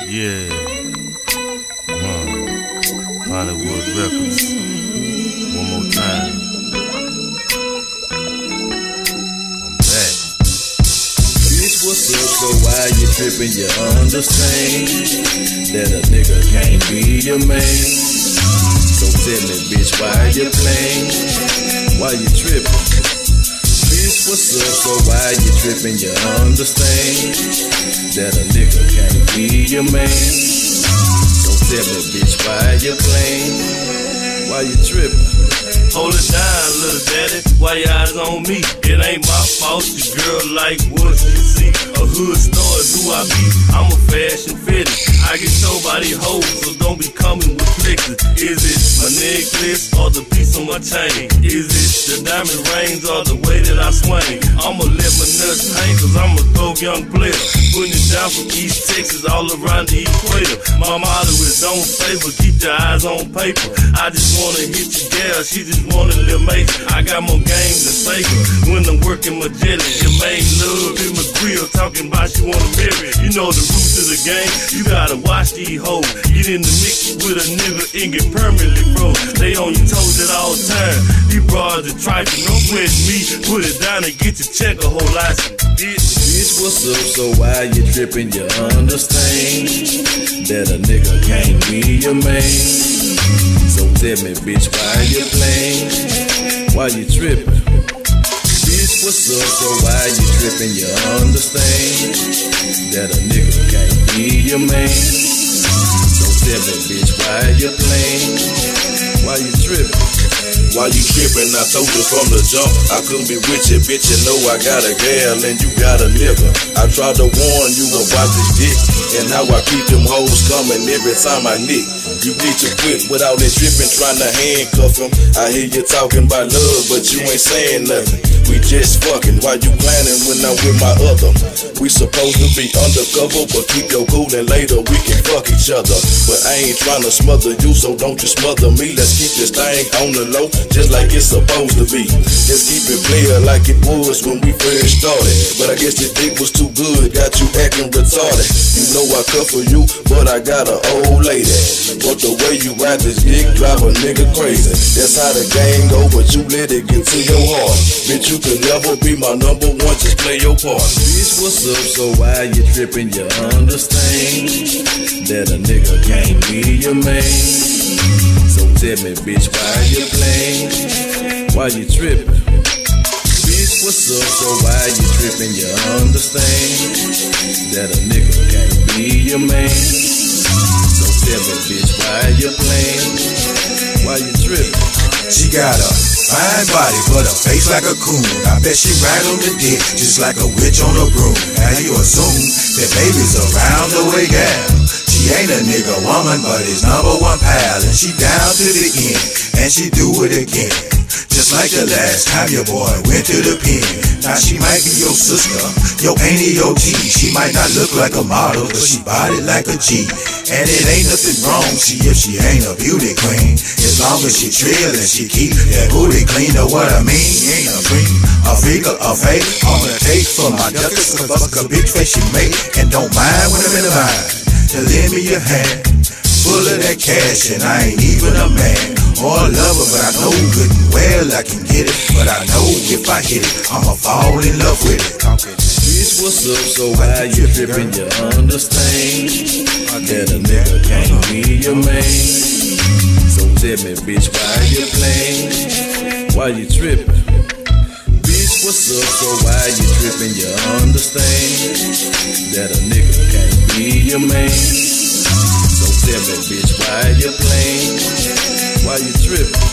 Yeah, Hollywood Records. One more time. I'm back. Bitch, what's up? So why you trippin'? You understand that a nigga can't be your man. So tell me, bitch, why you playin'? Why you trippin'? Bitch, what's up? So why you trippin'? You understand that a nigga can't be your man. So tell me, bitch, why you playin'? Why you trippin'? Hold it down, little daddy, why your eyes on me? It ain't my fault, your girl like what you see. A hood star is who I be, I'm a fashion fitted. I get nobody hoes, so don't be coming with flickers. Is it my necklace or the piece on my chain? Is it the diamond rings or the way that I swing? I'ma let my nuts hang, cause I'm a throw young player. Putting it down from East Texas all around the equator. My motto is don't favor, keep your eyes on paper. I just wanna hit your gal, she just wanna live major. I got more game than Sager when I'm working my jelly. Your main love in my grill, talking about she wanna marry. You know the roots of the game, you gotta watch these hoes. Get in the mix with a nigga and get permanently froze. Stay on your toes at all times. These bras are trifling, don't question me. Put it down and get your check a whole license, bitch. Bitch, what's up? So why you trippin'? You understand that a nigga can't be your man. So tell me, bitch, why you playin'? Why you trippin'? Bitch, what's up? So why you trippin'? You understand that a nigga can't be your man. So tell me, bitch, why you playin'? Why you trippin'? Why you trippin'? I told you from the jump I couldn't be with you, bitch. You know I got a gal and you got a nigga. I tried to warn you about this dick and how I keep them hoes coming every time I nick. You need to quit with all that trippin', trying to handcuff him. I hear you talking about love, but you ain't saying nothing. We just fucking. Why you planning when I'm with my other? We supposed to be undercover, but keep your cool and later we can fuck each other. But I ain't trying to smother you, so don't you smother me. Let's keep this thing on the low, just like it's supposed to be. Just keep it clear like it was when we first started. But I guess the dick was too good, got you acting retarded. You know I cover you, but I got an old lady. But the way you ride this dick drive a nigga crazy. That's how the game go, but you let it get to your heart. Bitch, you can never be my number one, just play your part. Bitch, what's up? So why you trippin'? You understand that a nigga can't be your man. So tell me, bitch, why you playin'? Why you trippin'? Bitch, what's up? So why you trippin'? You understand that a nigga can't be your man. So tell me, bitch, why you playin'? Why you trippin'? She got a fine body, but a face like a coon. I bet she ride on the dick just like a witch on a broom. Now you assume that baby's around the way, gal. She ain't a nigga woman, but his number one pal. And she down to the end, and she do it again. Just like the last time your boy went to the pen. Now she might be your sister, your auntie, your G. She might not look like a model, but she body like a G. And it ain't nothing wrong, if she ain't a beauty queen. As long as she trill and she keep that booty clean. Know what I mean? Ain't a dream, a figure, a fake. On the take for my duckers, cause fuck a big face she make. And don't mind when I'm in the mind to lend me your hand. Full of that cash and I ain't even a man or a lover, but I know good and well I can get it. But I know if I hit it, I'ma fall in love with it. Bitch, what's up? So why you trippin'? You understand that a nigga can't be your man. So tell me, bitch, why you playin'? Why you trippin'? Bitch, what's up? So why you trippin'? You understand that a nigga can't be your man. So tell me, bitch, why you playin'? Why you trippin'?